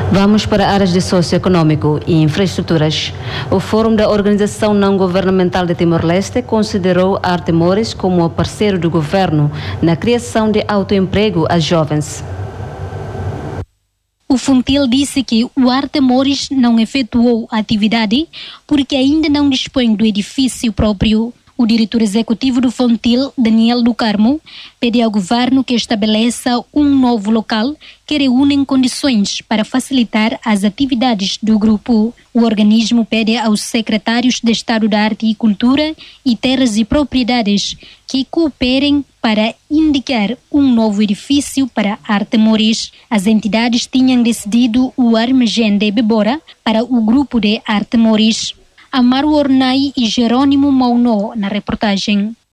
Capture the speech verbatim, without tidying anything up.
Vamos para áreas de socioeconômico e infraestruturas. O Fórum da Organização Não Governamental de Timor-Leste considerou Artemores como o parceiro do governo na criação de autoemprego às jovens. O Fontil disse que o Artemores não efetuou a atividade porque ainda não dispõe do edifício próprio. O diretor executivo do Fontil, Daniel do Carmo, pede ao governo que estabeleça um novo local que reúne condições para facilitar as atividades do grupo. O organismo pede aos secretários de Estado da Arte e Cultura e Terras e Propriedades que cooperem para indicar um novo edifício para Artemores. As entidades tinham decidido o armazém de Bebora para o grupo de Artemores. Amaro Ornai e Jerônimo Maunó na reportagem.